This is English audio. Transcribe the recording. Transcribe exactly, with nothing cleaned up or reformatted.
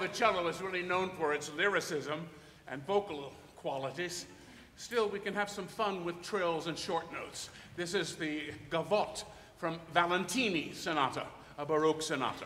cello is really known for its lyricism and vocal qualities, still we can have some fun with trills and short notes. This is the Gavotte from Valentini Sonata, a Baroque sonata.